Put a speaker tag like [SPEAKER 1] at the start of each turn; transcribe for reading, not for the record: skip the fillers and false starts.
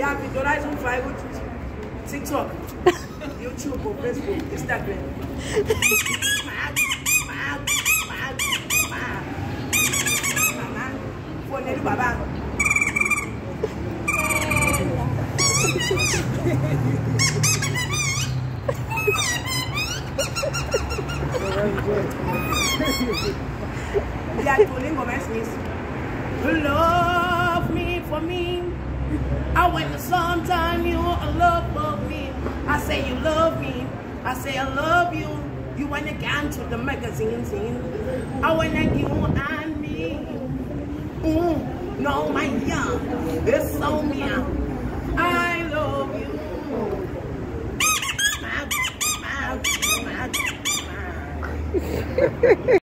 [SPEAKER 1] Yeah, visualize on Facebook, TikTok, YouTube, or Facebook, Instagram. Baba. Love me for me. I went sometime you love for me. I say you love me. I say I love you. You want to get to the magazine scene. I want to you and me. No, my young, it's so me. I love you.